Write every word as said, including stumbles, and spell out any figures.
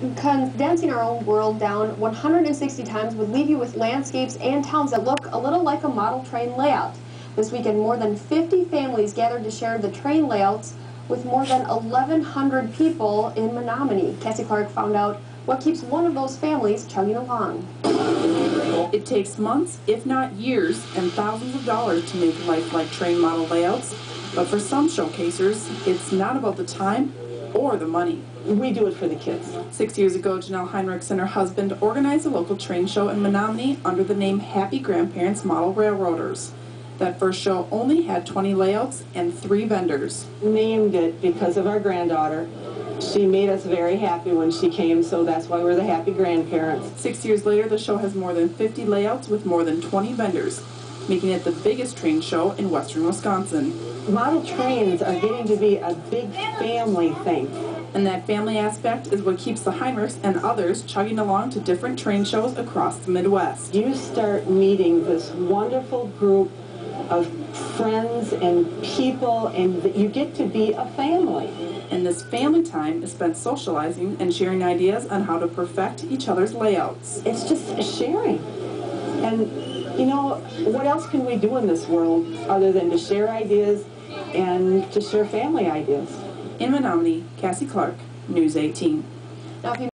Condensing our own world down one hundred sixty times would leave you with landscapes and towns that look a little like a model train layout. This weekend, more than fifty families gathered to share the train layouts with more than eleven hundred people in Menominee. Cassie Clark found out what keeps one of those families chugging along. It takes months, if not years, and thousands of dollars to make lifelike train model layouts. But for some showcasers, it's not about the time or the money. We do it for the kids. Six years ago, Janelle Heinrichs and her husband organized a local train show in Menominee under the name Happy Grandparents Model Railroaders. That first show only had twenty layouts and three vendors. Named it because of our granddaughter. She made us very happy when she came, so that's why we're the Happy Grandparents. Six years later, the show has more than fifty layouts with more than twenty vendors, making it the biggest train show in western Wisconsin. Model trains are getting to be a big family thing. And that family aspect is what keeps the Heinrichs and others chugging along to different train shows across the Midwest. You start meeting this wonderful group of friends and people, and you get to be a family. And this family time is spent socializing and sharing ideas on how to perfect each other's layouts. It's just sharing. And, you know, what else can we do in this world other than to share ideas and to share family ideas? In Menominee, Cassie Clark, News eighteen. Now, if you